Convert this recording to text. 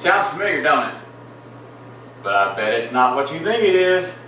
Sounds familiar, don't it? But I bet it's not what you think it is.